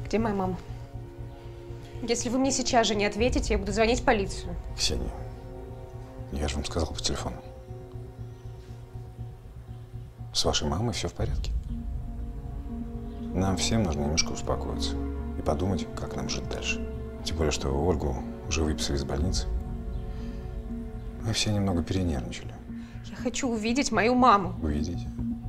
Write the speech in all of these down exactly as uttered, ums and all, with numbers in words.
Где моя мама? Если вы мне сейчас же не ответите, я буду звонить в полицию. Ксения, я же вам сказал по телефону. С вашей мамой все в порядке. Нам всем нужно немножко успокоиться и подумать, как нам жить дальше. Тем более, что Ольгу уже выписали из больницы. Мы все немного перенервничали. Я хочу увидеть мою маму. Увидите.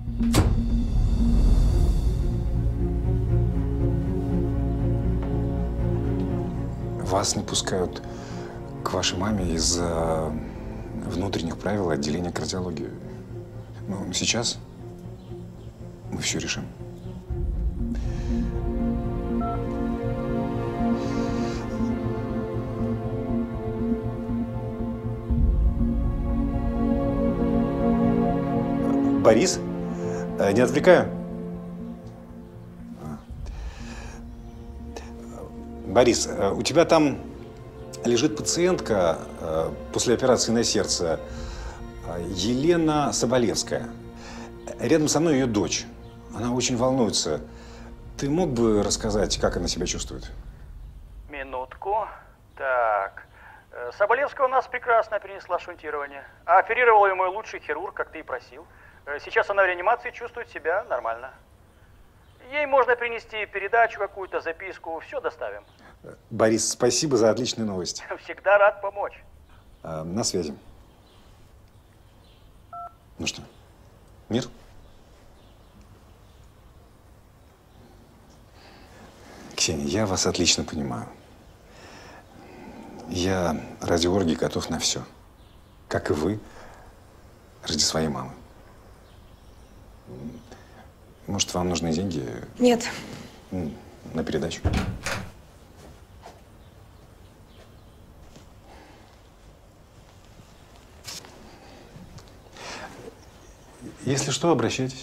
Вас не пускают к вашей маме из-за внутренних правил отделения кардиологии. Но сейчас мы все решим. Борис? Не отвлекаю? Борис, у тебя там лежит пациентка после операции на сердце, Елена Соболевская. Рядом со мной ее дочь. Она очень волнуется. Ты мог бы рассказать, как она себя чувствует? Минутку. Так. Соболевская у нас прекрасно перенесла шунтирование. А оперировал ее мой лучший хирург, как ты и просил. Сейчас она в реанимации чувствует себя нормально. Ей можно принести передачу какую-то, записку. Все доставим. Борис, спасибо за отличные новости. Всегда рад помочь. А, на связи. Ну что, мир? Ксения, я вас отлично понимаю. Я ради Ольги готов на все. Как и вы, ради своей мамы. Может, вам нужны деньги? Нет. На передачу? Если что, обращайтесь.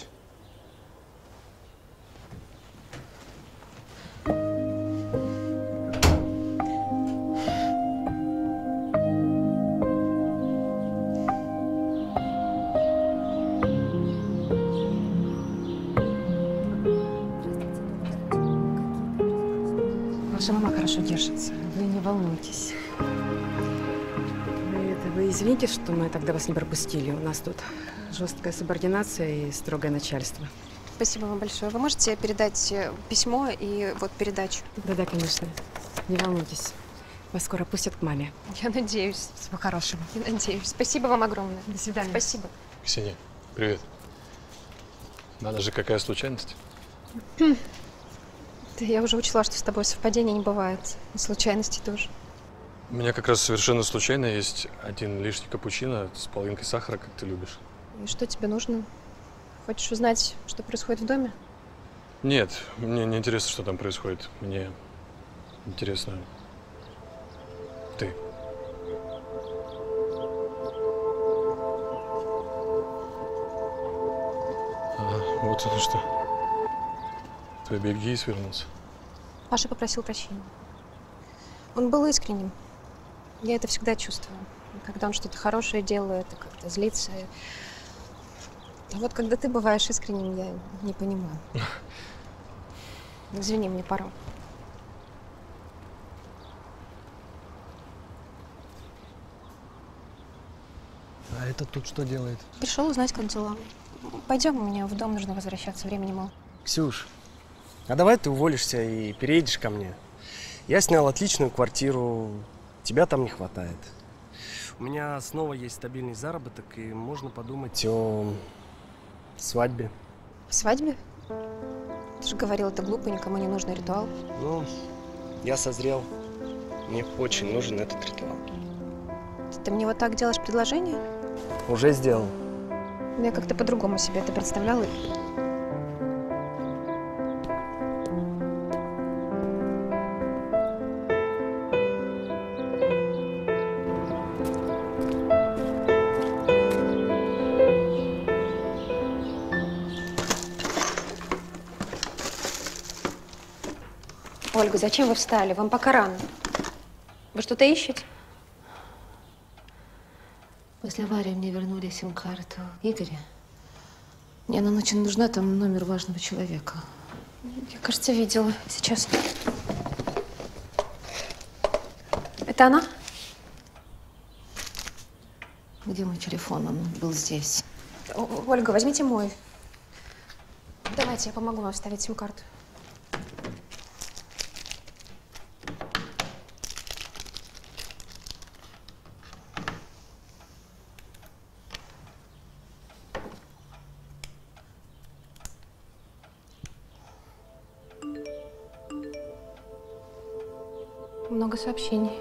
Ваша мама хорошо держится. Вы не волнуйтесь. Вы, это, вы извините, что мы тогда вас не пропустили. У нас тут жесткая субординация и строгое начальство. Спасибо вам большое. Вы можете передать письмо и вот передачу? Да-да, конечно. Не волнуйтесь. Вас скоро пустят к маме. Я надеюсь. Всего хорошего. Я надеюсь. Спасибо вам огромное. До свидания. Спасибо. Ксения, привет. Надо же, какая случайность. Да я уже учла, что с тобой совпадений не бывает. И случайностей тоже. У меня как раз совершенно случайно есть один лишний капучино с половинкой сахара, как ты любишь. И что тебе нужно? Хочешь узнать, что происходит в доме? Нет, мне не интересно, что там происходит. Мне интересно ты. Ага, вот оно что. Твой бельгиец вернулся. Паша попросил прощения. Он был искренним. Я это всегда чувствую. Когда он что-то хорошее делает, и как-то злится. А вот когда ты бываешь искренним, я не понимаю. Извини, мне пора. А этот тут что делает? Пришел узнать, как дела. Пойдем, мне в дом нужно возвращаться, времени мало. Ксюш, а давай ты уволишься и переедешь ко мне. Я снял отличную квартиру, тебя там не хватает. У меня снова есть стабильный заработок, и можно подумать о свадьбе. Свадьбе? Ты же говорил, это глупый, никому не нужный ритуал. Ну, я созрел. Мне очень нужен этот ритуал. Ты мне вот так делаешь предложение? Уже сделал. Я как-то по-другому себе это представляла. Ольга, зачем вы встали? Вам пока рано. Вы что-то ищете? После аварии мне вернули сим-карту Игоря. Мне она очень нужна, там номер важного человека. Я, кажется, видела. Сейчас. Это она? Где мой телефон? Он был здесь. О, Ольга, возьмите мой. Давайте, я помогу вам вставить сим-карту. Много сообщений.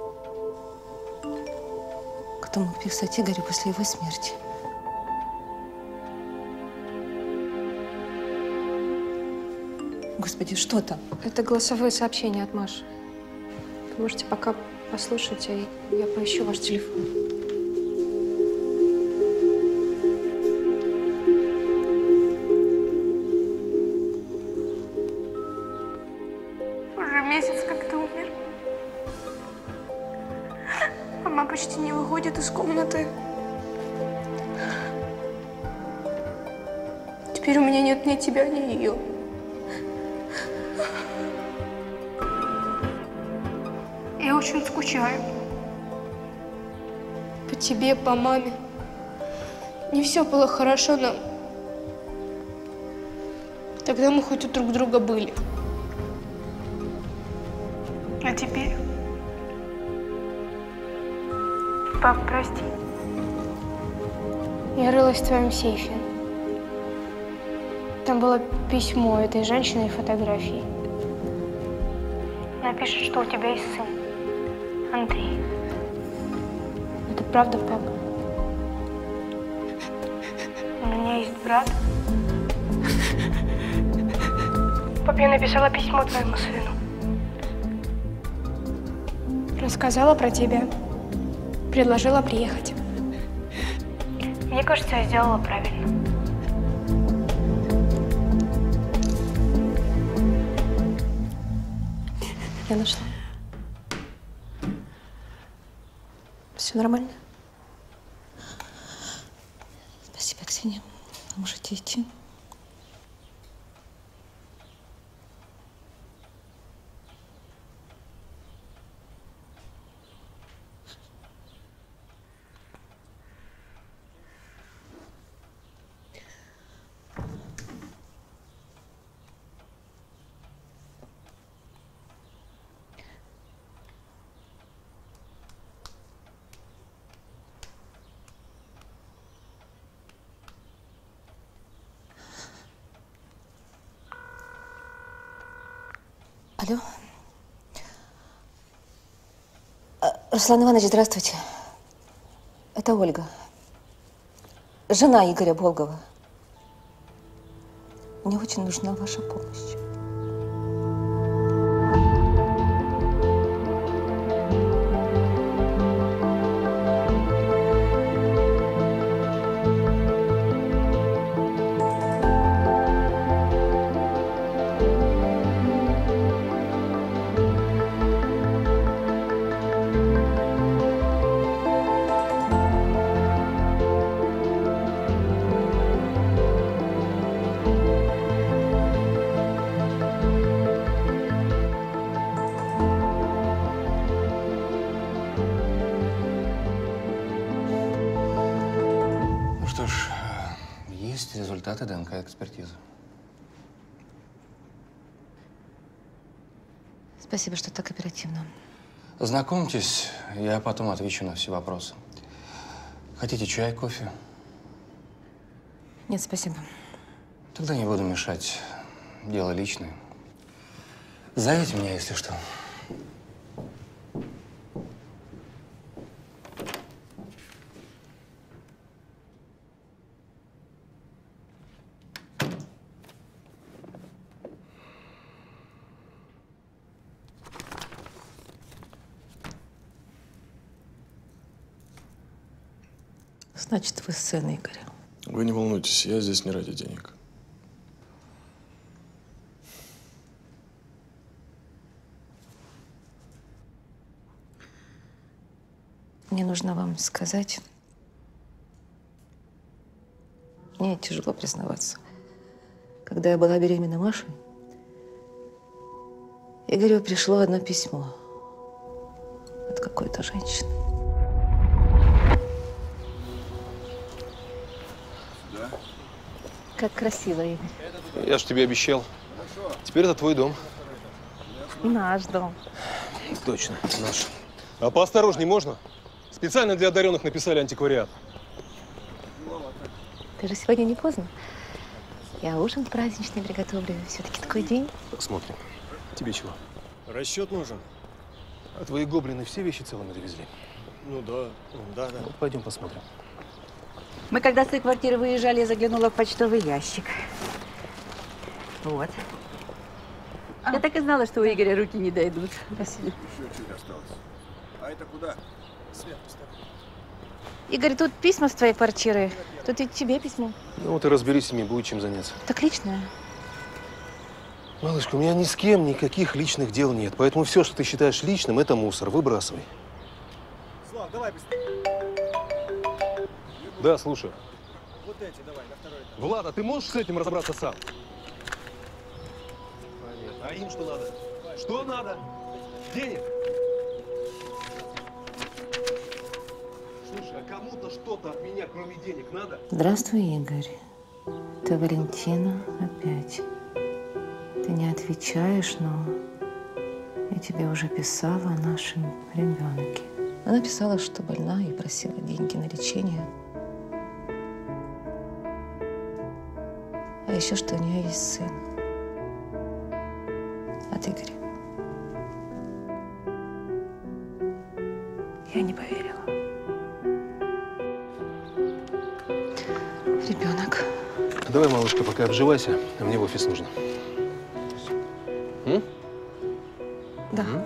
Кто мог писать Игорю после его смерти? Господи, что там? Это голосовые сообщения от Маши. Вы можете пока послушать, а я поищу ваш телефон. Уже месяц, как ты умер. Мама почти не выходит из комнаты. Теперь у меня нет ни тебя, ни ее. Я очень скучаю. По тебе, по маме. Не все было хорошо нам. Тогда мы хоть у друг друга были. А теперь? Пап, прости. Я рылась в твоем сейфе. Там было письмо этой женщины и фотографии. Она пишет, что у тебя есть сын. Андрей. Это правда, папа? У меня есть брат. Пап, я написала письмо твоему сыну. Рассказала про тебя. Предложила приехать. Мне кажется, я сделала правильно. Я нашла. Все нормально? Спасибо, Ксения. Можете идти. Алло. Руслан Иванович, здравствуйте. Это Ольга. Жена Игоря Болгова. Мне очень нужна ваша помощь. Что ж, есть результаты ДНК-экспертизы. Спасибо, что так оперативно. Знакомьтесь, я потом отвечу на все вопросы. Хотите чай, кофе? Нет, спасибо. Тогда не буду мешать. Дело личное. Зовите меня, если что. Значит, вы сын Игоря. Вы не волнуйтесь, я здесь не ради денег. Мне нужно вам сказать. Мне тяжело признаваться. Когда я была беременна Машей, Игорю пришло одно письмо от какой-то женщины. Да? Как красиво, Игорь. Я же тебе обещал. Теперь это твой дом. Наш дом. Точно, наш. А поосторожней можно? Специально для одаренных написали антиквариат. Ты же сегодня не поздно. Я ужин праздничный приготовлю. Все-таки такой день. Посмотрим. Тебе чего? Расчет нужен. А твои гоблины все вещи целыми довезли? Ну да, да, да. Вот пойдем посмотрим. Мы когда с той квартиры выезжали, я заглянула в почтовый ящик. Вот. А. Я так и знала, что у Игоря руки не дойдут. Спасибо. Еще чуть осталось. А это куда? Свет поставь. Игорь, тут письма с твоей квартиры. Тут и тебе письмо. Ну вот и разберись с ними, будет чем заняться. Так личное. Малышка, у меня ни с кем никаких личных дел нет. Поэтому все, что ты считаешь личным, это мусор. Выбрасывай. Слав, давай быстрее. Да, слушаю. Вот эти давай, на второй этаж. Влад, а ты можешь с этим разобраться сам? Понятно. А им что надо? Что надо? Денег? Слушай, а кому-то что-то от меня, кроме денег, надо? Здравствуй, Игорь. Это Валентина опять. Ты не отвечаешь, но я тебе уже писала о нашем ребенке. Она писала, что больна и просила деньги на лечение. А еще, что у нее есть сын. От Игоря. Я не поверила. Ребенок. Давай, малышка, пока обживайся, а мне в офис нужно. М? Да. М?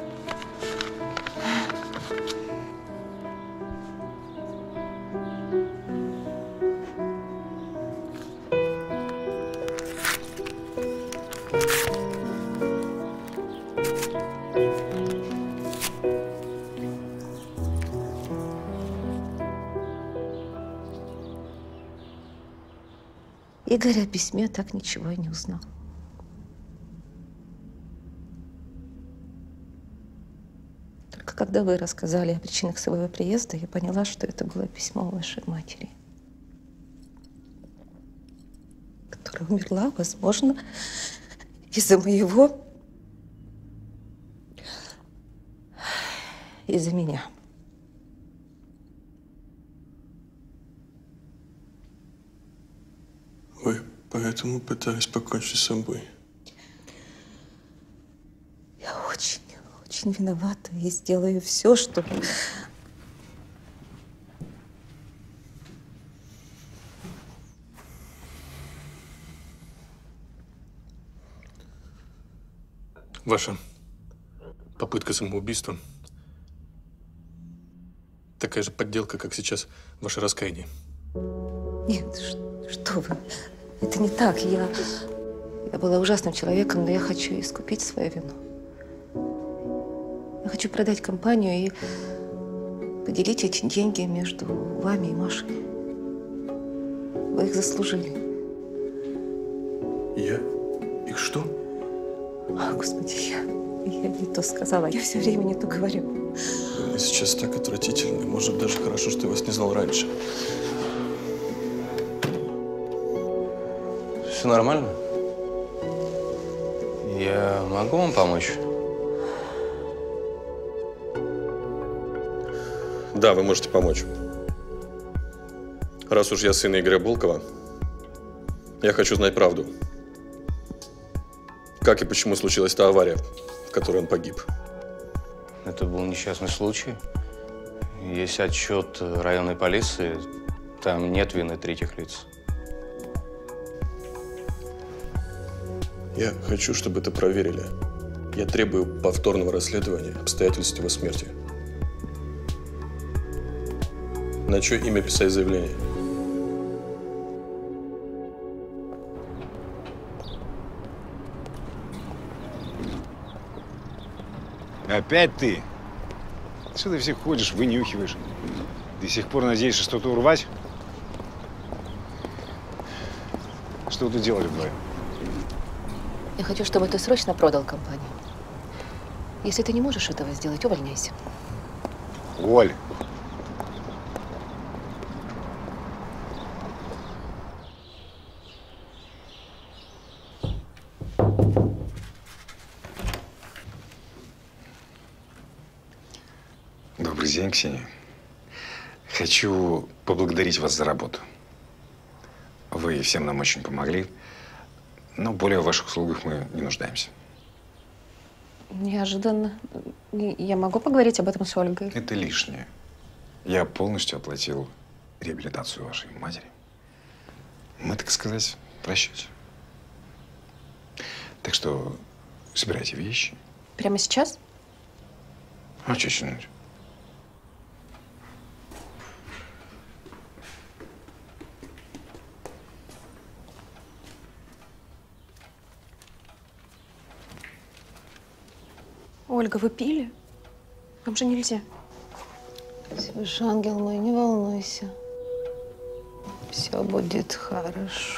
Игорь о письме так ничего и не узнал. Только когда вы рассказали о причинах своего приезда, я поняла, что это было письмо вашей матери, которая умерла, возможно, из-за моего, из-за меня. Вы поэтому пытались покончить с собой? Я очень, очень виновата и сделаю все, чтобы... Ваша попытка самоубийства такая же подделка, как сейчас ваше раскаяние. Нет, что вы. Это не так. Я, я была ужасным человеком, но я хочу искупить свою вину. Я хочу продать компанию и поделить эти деньги между вами и Машей. Вы их заслужили. Я? Их что? О, Господи, я, я не то сказала. Я все время не то говорю. Вы мне сейчас так отвратительны. Может, даже хорошо, что я вас не знал раньше. Все нормально? Я могу вам помочь? Да, вы можете помочь. Раз уж я сын Игоря Болкова, я хочу знать правду. Как и почему случилась та авария, в которой он погиб? Это был несчастный случай. Есть отчет районной полиции. Там нет вины третьих лиц. Я хочу, чтобы это проверили. Я требую повторного расследования обстоятельств его смерти. На чье имя писать заявление? Опять ты? Что ты всех ходишь, вынюхиваешь? До сих пор надеешься что-то урвать? Что вы тут делали вдвоем? Я хочу, чтобы ты срочно продал компанию. Если ты не можешь этого сделать, увольняйся. Оль. Добрый день, Ксения. Хочу поблагодарить вас за работу. Вы всем нам очень помогли, но более в ваших услугах мы не нуждаемся. Неожиданно. Я могу поговорить об этом с Ольгой? Это лишнее. Я полностью оплатил реабилитацию вашей матери. Мы, так сказать, в расчете. Так что собирайте вещи. Прямо сейчас? А что тянуть? Ольга, вы пили? Вам же нельзя. Слышь, ангел мой, не волнуйся. Все будет хорошо.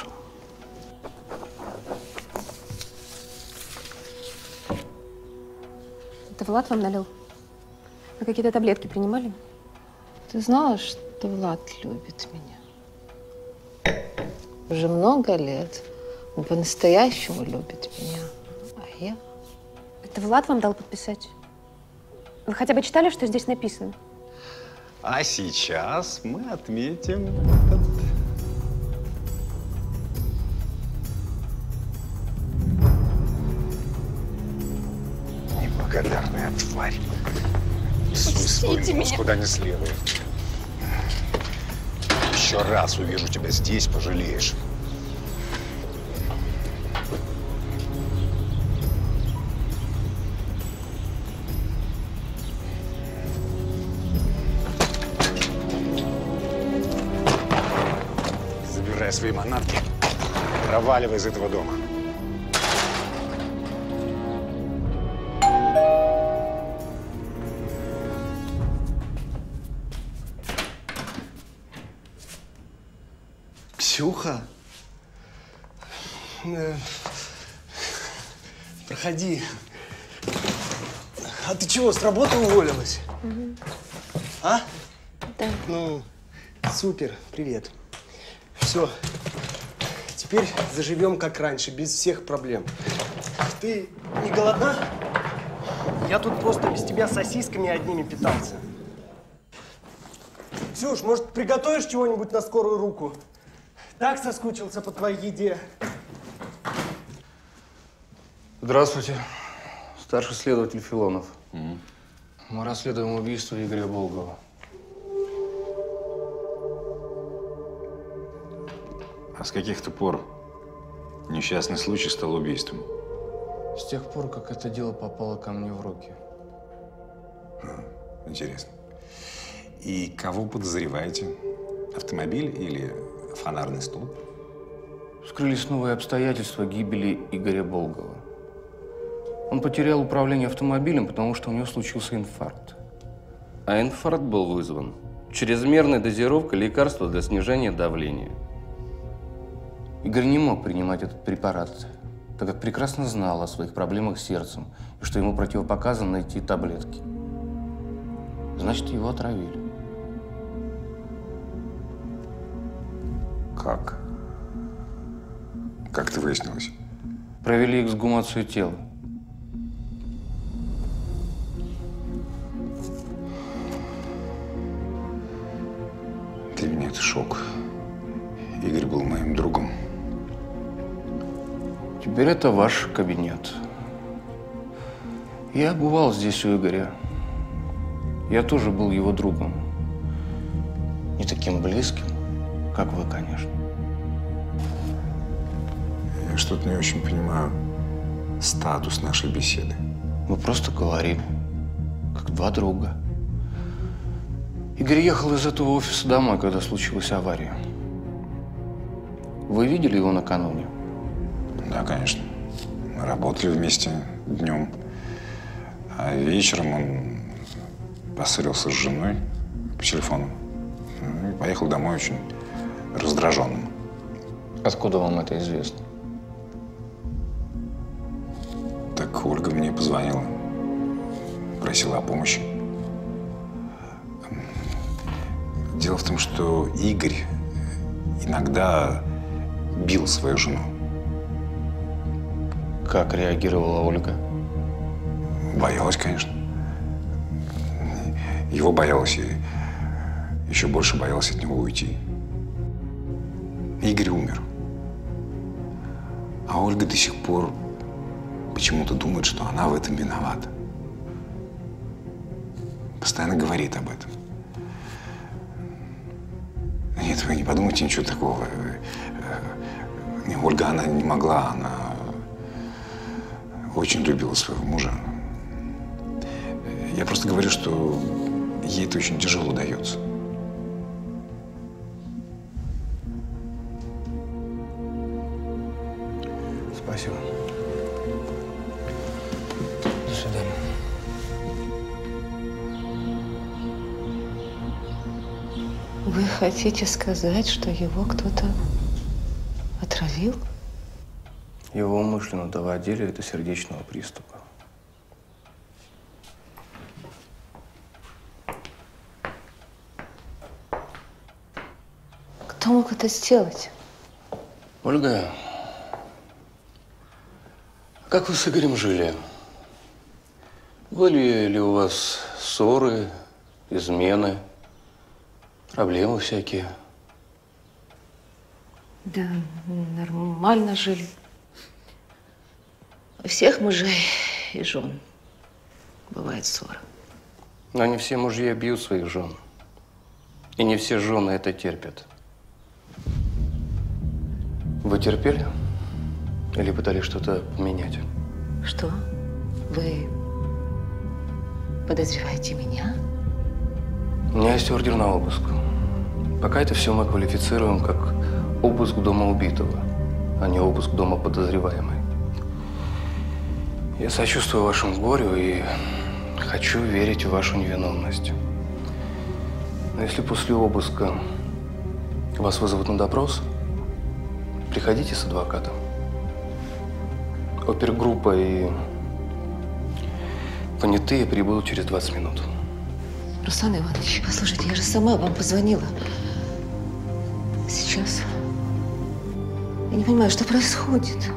Это Влад вам налил? Вы какие-то таблетки принимали? Ты знала, что Влад любит меня? Уже много лет. Он по-настоящему любит меня. А я? Это Влад вам дал подписать? Вы хотя бы читали, что здесь написано? А сейчас мы отметим этот... Неблагодарная тварь. Свой нос куда не следует. Еще раз увижу тебя здесь, пожалеешь. Забирай свои манатки, проваливай из этого дома. Ксюха, э, проходи. А ты чего, с работы уволилась? Угу. А? Да. Ну, супер, привет. Все, теперь заживем как раньше, без всех проблем. Ты не голодна? Я тут просто без тебя сосисками одними питался. Ксюш, может, приготовишь чего-нибудь на скорую руку? Так соскучился по твоей еде. Здравствуйте. Старший следователь Филонов. Mm-hmm. Мы расследуем убийство Игоря Болгова. А с каких-то пор несчастный случай стал убийством? С тех пор, как это дело попало ко мне в руки. А, интересно. И кого подозреваете? Автомобиль или фонарный столб? Вскрылись новые обстоятельства гибели Игоря Болгова. Он потерял управление автомобилем, потому что у него случился инфаркт. А инфаркт был вызван чрезмерной дозировкой лекарства для снижения давления. Игорь не мог принимать этот препарат, так как прекрасно знал о своих проблемах с сердцем и что ему противопоказано найти таблетки. Значит, его отравили. Как? Как это выяснилось? Провели эксгумацию тела. Для меня это шок. Игорь был моим другом. Теперь это ваш кабинет. Я бывал здесь у Игоря. Я тоже был его другом. Не таким близким, как вы, конечно. Я что-то не очень понимаю статус нашей беседы. Мы просто говорим, как два друга. Игорь ехал из этого офиса домой, когда случилась авария. Вы видели его накануне? Да, конечно. Мы работали вместе днем, а вечером он поссорился с женой по телефону и поехал домой очень раздраженным. Откуда вам это известно? Так Ольга мне позвонила. просила о помощи. Дело в том, что Игорь иногда бил свою жену. Как реагировала Ольга? Боялась, конечно. Его боялась и еще больше боялась от него уйти. Игорь умер. А Ольга до сих пор почему-то думает, что она в этом виновата. Постоянно говорит об этом. Нет, вы не подумайте ничего такого. Не, Ольга, она не могла, она очень любила своего мужа. Я просто говорю, что ей это очень тяжело дается. Спасибо. До свидания. Вы хотите сказать, что его кто-то отравил? Его умышленно доводили до сердечного приступа. Кто мог это сделать? Ольга, как вы с Игорем жили? Были ли у вас ссоры, измены, проблемы всякие? Да, нормально жили. У всех мужей и жен бывает ссора. Но не все мужья бьют своих жен. И не все жены это терпят. Вы терпели? Или пытались что-то поменять? Что? Вы подозреваете меня? У меня есть ордер на обыск. Пока это все мы квалифицируем как обыск дома убитого, а не обыск дома подозреваемой. Я сочувствую вашему горю и хочу верить в вашу невиновность. Но если после обыска вас вызовут на допрос, приходите с адвокатом. Опергруппа и понятые прибудут через двадцать минут. Руслан Иванович, послушайте, я же сама вам позвонила. Сейчас. Я не понимаю, что происходит.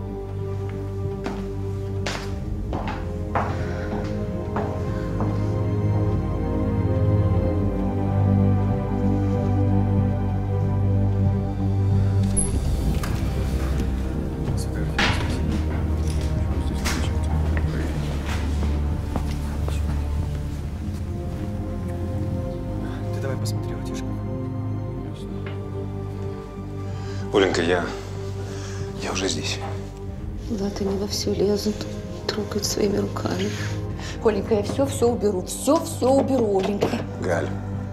Оленька, я… я уже здесь. Влад, они во все лезут, трогают своими руками. Оленька, я все, все уберу. Все, все уберу, Оленька. Галь,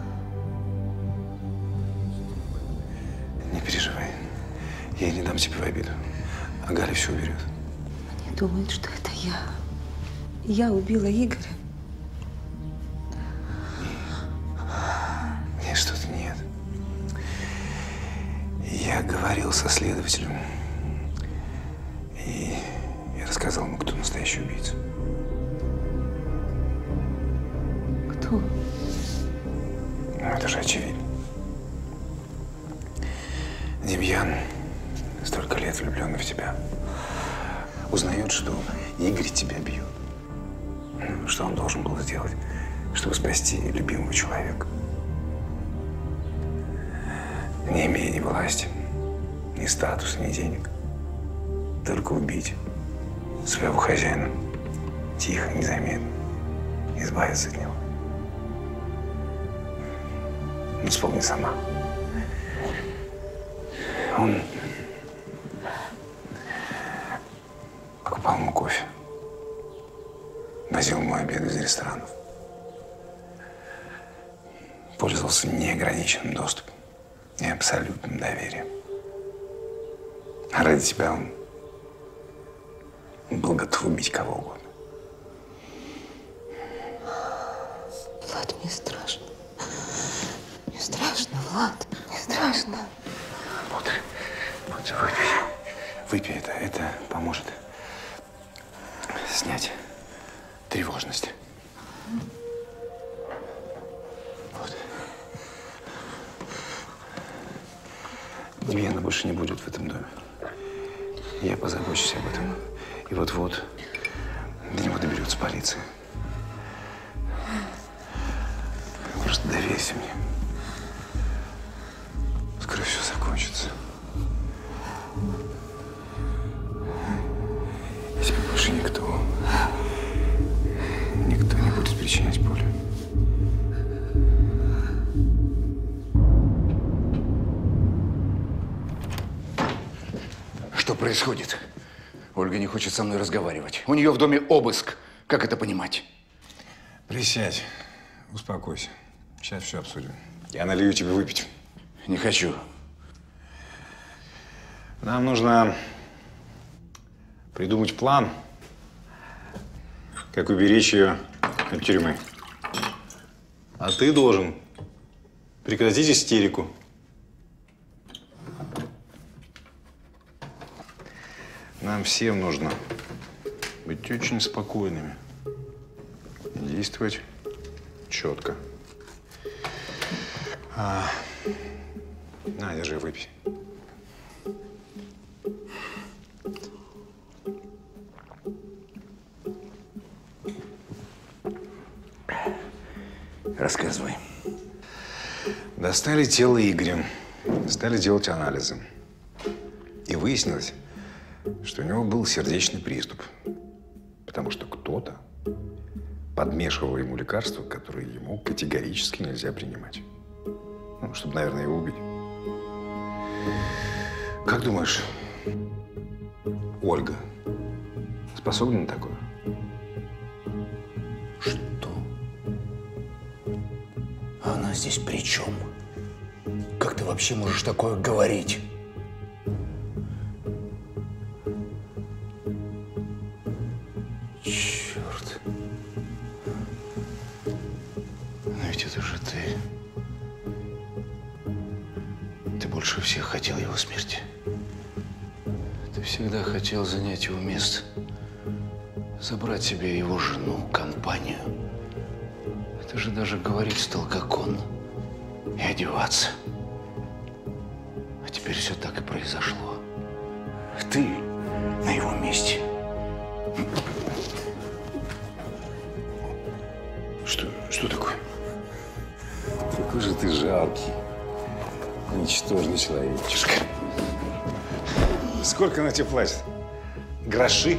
не переживай. Я не дам тебе в обиду. А Галя все уберет. Они думают, что это я. Я убила Игоря. Нет, что-то нет. Я говорил со следователем. И я рассказал ему, кто настоящий убийца. Кто? Ну, это же очевидно. Демьян, столько лет влюбленный в тебя, узнает, что Игорь тебя бьет. Ну, что он должен был сделать, чтобы спасти любимого человека? Не имея ни власти, ни статуса, ни денег. Только убить своего хозяина. Тихо, незаметно. Избавиться от него. Ну, вспомни сама. Он покупал ему кофе. Возил ему обеды из ресторанов. Пользовался неограниченным доступом и абсолютным доверием. А ради тебя он был готов убить кого угодно. Влад, мне страшно. Мне страшно, Влад. Мне страшно. Вот, вот, выпей. Выпей это, это поможет снять тревожность. Демьяна больше не будет в этом доме. Я позабочусь об этом. И вот-вот до него доберется полиция. Просто доверься мне. Скоро все закончится. И тебе больше никто, никто не будет причинять боль. Что происходит? Ольга не хочет со мной разговаривать. У нее в доме обыск. Как это понимать? Присядь, успокойся. Сейчас все обсудим. Я налью тебе выпить. Не хочу. Нам нужно придумать план, как уберечь ее от тюрьмы. А ты должен прекратить истерику. Нам всем нужно быть очень спокойными, действовать четко. А, на, держи, выпей. Рассказывай. Достали тело Игоря, стали делать анализы. И выяснилось, что у него был сердечный приступ, потому что кто-то подмешивал ему лекарства, которые ему категорически нельзя принимать. Ну, чтобы, наверное, его убить. Как думаешь, Ольга способна на такое? Что? А она здесь при чем? Как ты вообще можешь такое говорить? Черт. Но ведь это же ты. Ты больше всех хотел его смерти. Ты всегда хотел занять его место. Забрать себе его жену, компанию. Это же даже говорить стал, как он. И одеваться. А теперь все так и произошло. Ты на его месте. Что, что такое? Какой же ты жалкий, ничтожный человечишка. Сколько она тебе платит? Гроши?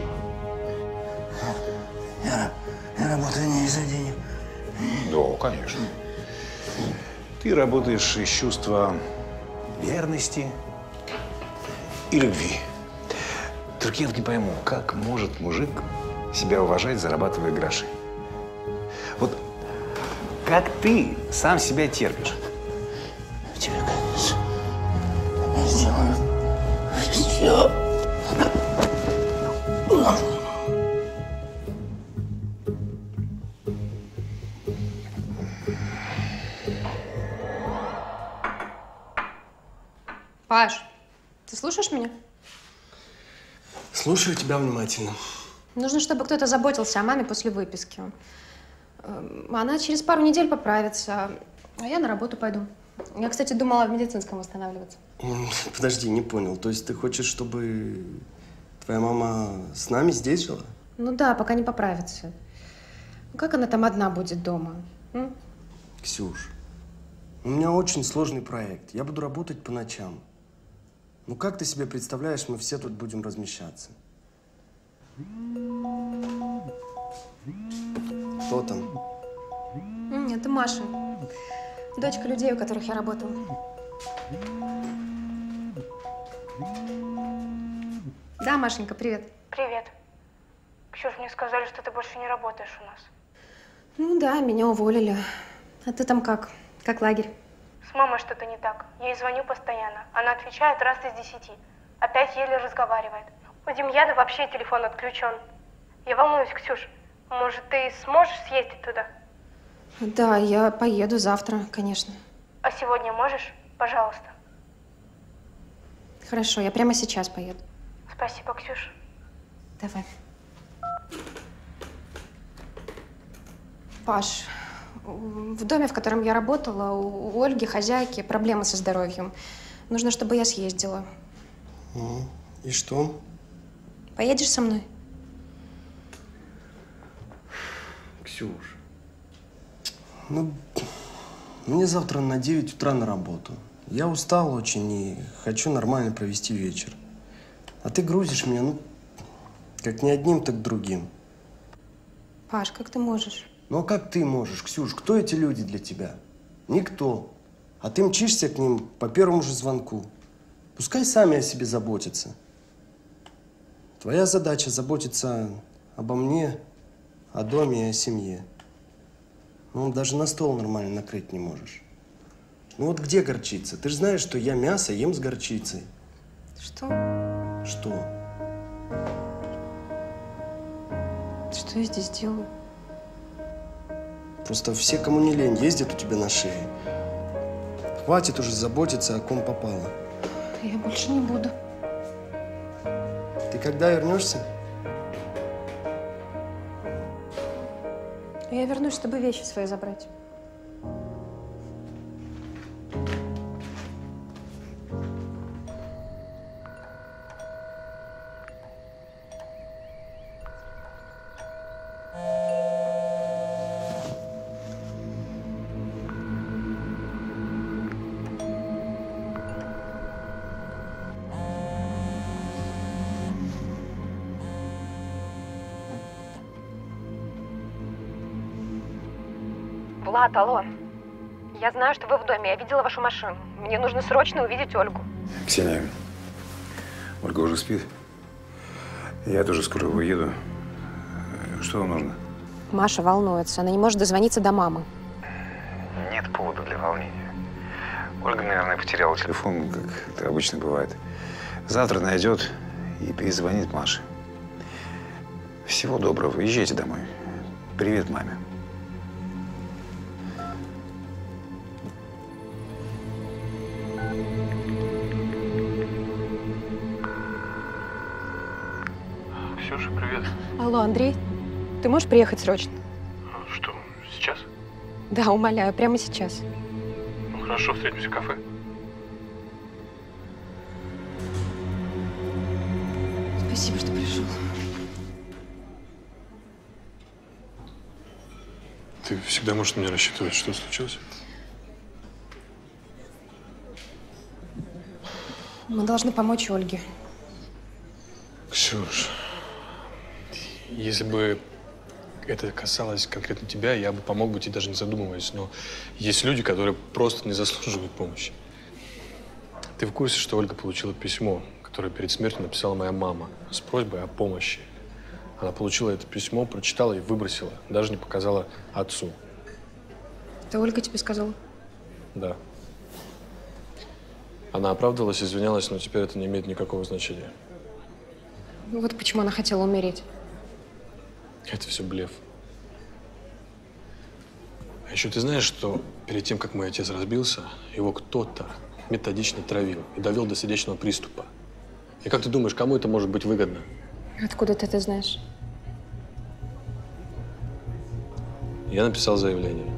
Я, я работаю не из-за денег. Да, конечно. Ты работаешь из чувства верности и любви. Только я вот не пойму, как может мужик себя уважать, зарабатывая гроши? Вот как ты сам себя терпишь? Тебе конец. Я сделаю все. Паш, ты слушаешь меня? Слушаю тебя внимательно. Нужно, чтобы кто-то заботился о маме после выписки. Эм, Она через пару недель поправится, а я на работу пойду. Я, кстати, думала в медицинском восстанавливаться. М, Подожди, не понял. То есть ты хочешь, чтобы твоя мама с нами здесь жила? Ну да, пока не поправится. Ну как она там одна будет дома? М? Ксюш, у меня очень сложный проект. Я буду работать по ночам. Ну как ты себе представляешь, мы все тут будем размещаться? Кто там? М, Это Маша, дочка людей, у которых я работала. Да, Машенька, привет. Привет. Ксюш, мне сказали, что ты больше не работаешь у нас. Ну да, меня уволили. А ты там как? Как лагерь? С мамой что-то не так. Я ей звоню постоянно. Она отвечает раз из десяти. Опять еле разговаривает. У Демьяна вообще телефон отключен. Я волнуюсь, Ксюш. Может, ты сможешь съездить туда? Да, я поеду завтра, конечно. А сегодня можешь? Пожалуйста. Хорошо, я прямо сейчас поеду. Спасибо, Ксюш. Давай. Паш, в доме, в котором я работала, у Ольги, хозяйки, проблемы со здоровьем. Нужно, чтобы я съездила. И что? Поедешь со мной? Ксюш, ну, мне завтра на девять утра на работу. Я устал очень и хочу нормально провести вечер. А ты грузишь меня, ну, как не одним, так другим. Паш, как ты можешь? Ну, а как ты можешь, Ксюш? Кто эти люди для тебя? Никто. А ты мчишься к ним по первому же звонку. Пускай сами о себе заботятся. Твоя задача заботиться обо мне, о доме и о семье. Ну, даже на стол нормально накрыть не можешь. Ну вот где горчица? Ты же знаешь, что я мясо ем с горчицей. Что? Что? Что я здесь делаю? Просто все, кому не лень, ездят у тебя на шее. Хватит уже заботиться, о ком попало. Я больше не буду. Ты когда вернешься? Я вернусь, чтобы вещи свои забрать. Влад, алло. Я знаю, что вы в доме. Я видела вашу машину. Мне нужно срочно увидеть Ольгу. Ксения, Ольга уже спит. Я тоже скоро уеду. Что вам нужно? Маша волнуется. Она не может дозвониться до мамы. Нет повода для волнения. Ольга, наверное, потеряла телефон, как это обычно бывает. Завтра найдет и перезвонит Маше. Всего доброго. Езжайте домой. Привет маме. Ксюша, привет. Алло, Андрей, ты можешь приехать срочно? Что, сейчас? Да, умоляю, прямо сейчас. Ну хорошо, встретимся в кафе. Спасибо, что пришел. Ты всегда можешь на меня рассчитывать. Что случилось? Мы должны помочь Ольге. Ксюш, если бы это касалось конкретно тебя, я бы помог бы тебе, даже не задумываясь. Но есть люди, которые просто не заслуживают помощи. Ты в курсе, что Ольга получила письмо, которое перед смертью написала моя мама с просьбой о помощи? Она получила это письмо, прочитала и выбросила. Даже не показала отцу. Это Ольга тебе сказала? Да. Она оправдывалась, извинялась, но теперь это не имеет никакого значения. Ну вот почему она хотела умереть. Это все блеф. А еще ты знаешь, что перед тем, как мой отец разбился, его кто-то методично травил и довел до сердечного приступа. И как ты думаешь, кому это может быть выгодно? Откуда ты это знаешь? Я написал заявление,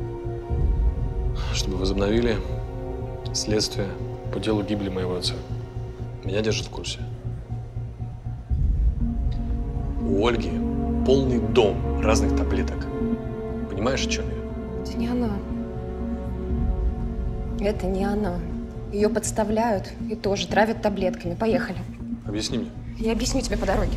чтобы возобновили следствие по делу гибели моего отца. Меня держат в курсе. У Ольги полный дом разных таблеток. Понимаешь, о чем я? Это не она. Это не она. Ее подставляют и тоже травят таблетками. Поехали. Объясни мне. Я объясню тебе по дороге.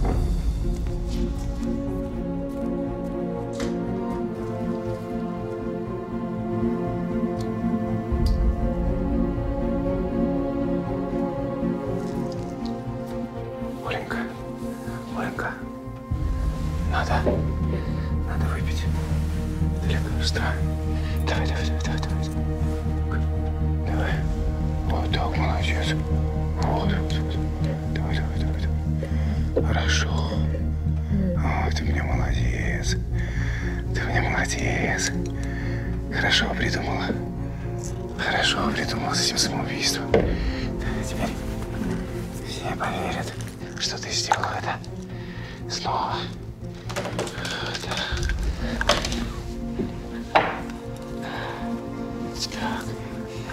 Оленька, Оленька, надо, надо выпить. Это лекарство. Давай, давай, давай, давай, давай. Давай. Вот так, молодец. Вот, вот, вот. Давай, давай, давай, давай. Хорошо. Ой, ты мне молодец. Ты мне молодец. Хорошо придумала. Хорошо придумала с этим самоубийством. Теперь все поверят, что ты сделала это снова. Да.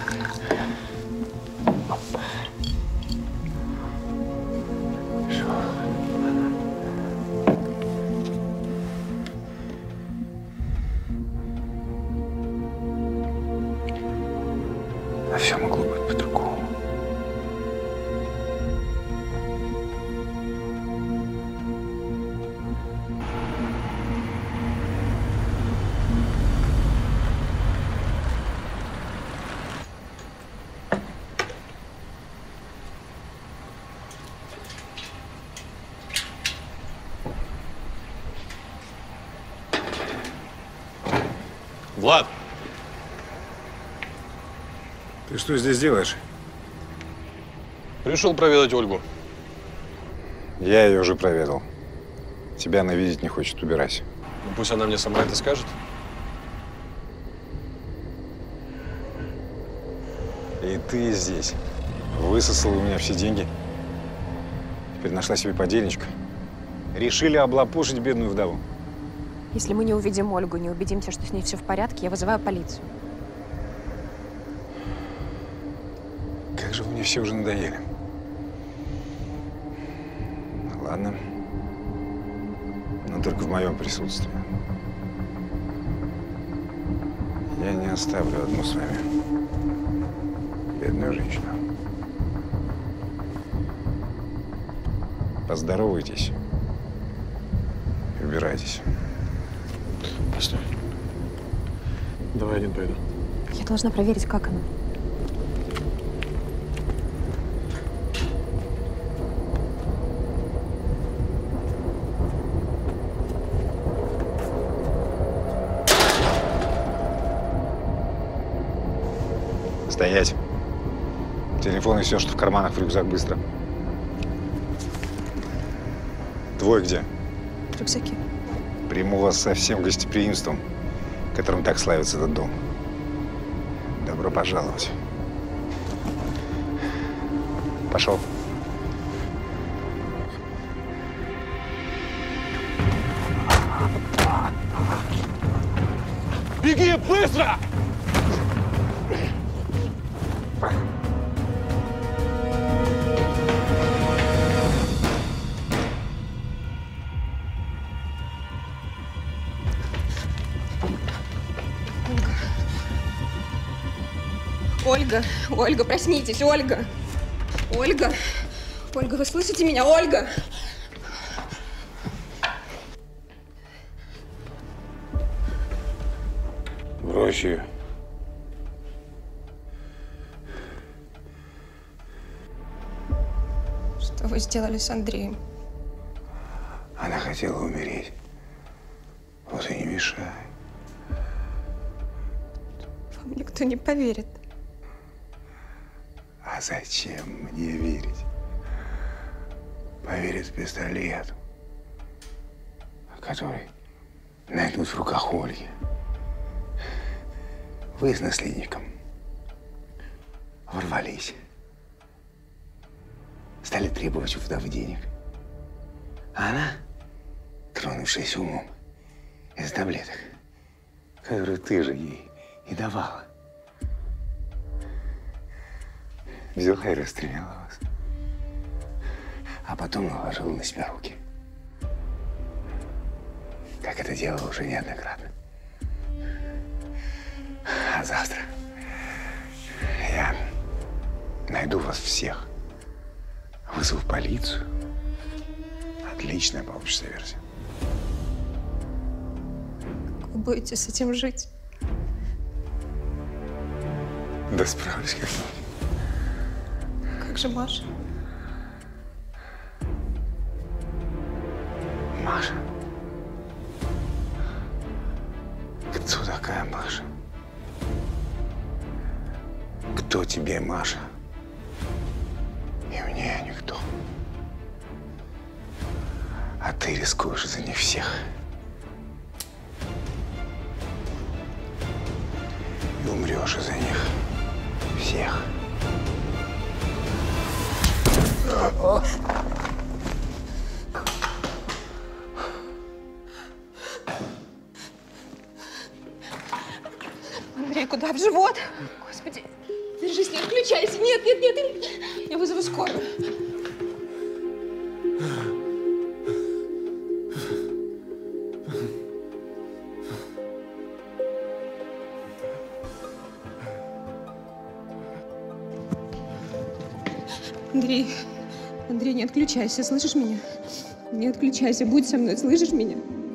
А все могло быть по-другому. Влад! Ты что здесь делаешь? Пришел проведать Ольгу. Я ее уже проведал. Тебя она видеть не хочет, убирайся. Ну, пусть она мне сама это скажет. И ты здесь. Высосала у меня все деньги. Теперь нашла себе подельничка. Решили облапошить бедную вдову. Если мы не увидим Ольгу, не убедимся, что с ней все в порядке, я вызываю полицию. Как же вы мне все уже надоели. Ладно. Но только в моем присутствии. Я не оставлю одну с вами бедную женщину. Поздоровайтесь и убирайтесь. Постой. Давай один пойду. Я должна проверить, как она. Стоять. Телефон и все, что в карманах, в рюкзак, быстро. Твой где? В рюкзаке. Приму вас со всем гостеприимством, которым так славится этот дом. Добро пожаловать. Пошел. Беги, быстро! Ольга, Ольга, проснитесь, Ольга! Ольга! Ольга, вы слышите меня, Ольга? Брось ее. Что вы сделали с Андреем? Она хотела умереть. Вот и не мешай. Вам никто не поверит. А зачем мне верить? Поверит пистолету, который найдут в руках Ольги. Вы с наследником ворвались. Стали требовать у вдовы денег. А она, тронувшись умом, из таблеток, которые ты же ей и давала, взяла и расстреляла вас. А потом наложила на себя руки. Как это делала уже неоднократно. А завтра я найду вас всех, вызову полицию. Отличная получится версия. Как вы будете с этим жить? Да справлюсь как-нибудь. Как же Маша? Маша? Кто такая Маша? Кто тебе, Маша? И мне никто. А ты рискуешь за них всех. И умрешь из-за них всех. Андрей, куда? В живот? Господи. отключайся. Нет, нет, нет. Я вызову скорую. Андрей, Андрей, не отключайся, слышишь меня? Не отключайся, будь со мной, слышишь меня?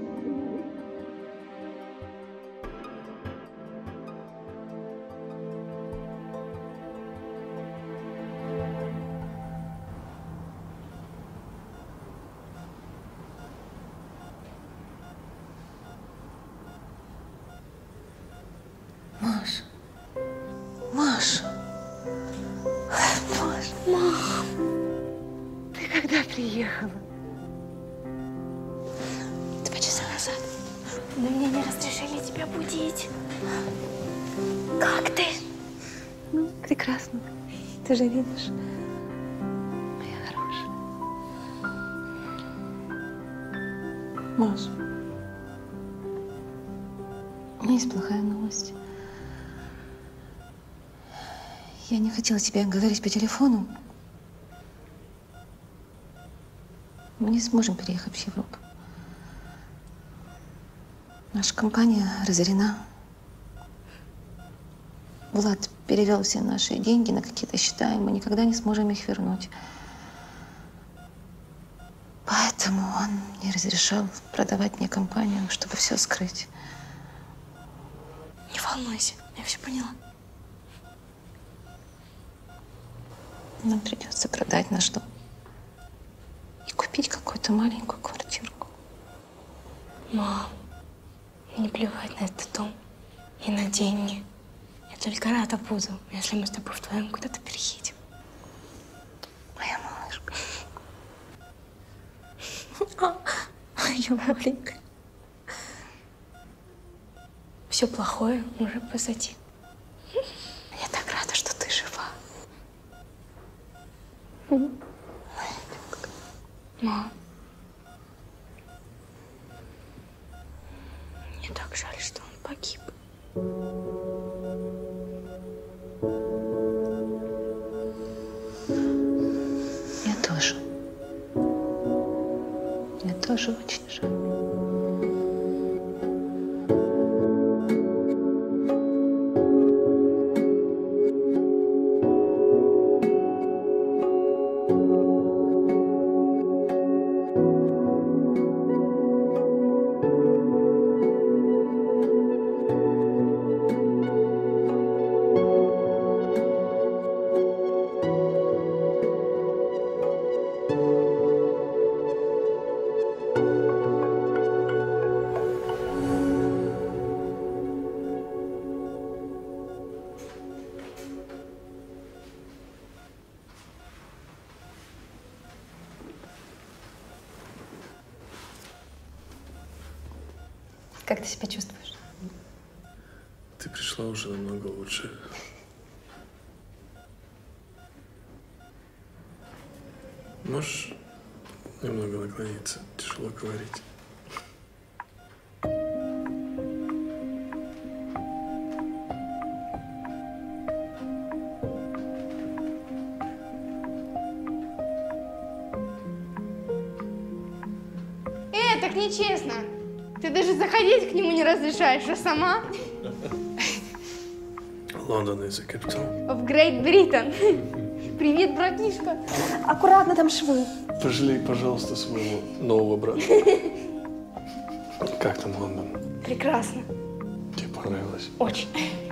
Маш, Маш, Маш, мам, ты когда приехала? Два часа назад. Но мне не разрешили тебя будить. Как ты? Ну, прекрасно. Ты же видишь. Моя хорошая. Маш, у меня есть плохая новость. Я не хотела тебе говорить по телефону. Мы не сможем переехать в Европу. Наша компания разорена. Влад перевел все наши деньги на какие-то счета, и мы никогда не сможем их вернуть. Поэтому он не разрешал продавать мне компанию, чтобы все скрыть. Не волнуйся, я все поняла. Нам придется продать наш дом и купить какую-то маленькую квартирку. Мам, мне плевать на этот дом и на деньги. Я только рада буду, если мы с тобой вдвоем куда-то переедем. Моя малышка. Моя маленькая. Все плохое уже позади. Я так рада, что ты жива. Мам, мне так жаль, что он погиб. Я тоже. Мне тоже очень жаль. Как ты себя чувствуешь? Ты пришла уже намного лучше. Можешь немного наклониться? Тяжело говорить. Э, так нечестно. Ты даже заходить к нему не разрешаешь, а сама? Лондон is the capital. В Great Britain. Привет, братишка. Аккуратно, там швы. Пожалей, пожалуйста, своего нового брата. Как там Лондон? Прекрасно. Тебе понравилось? Очень.